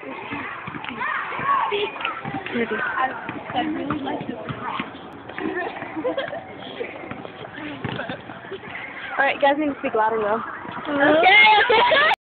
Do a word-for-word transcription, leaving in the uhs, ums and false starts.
I really like this. Alright, guys need to speak louder though. Okay, okay.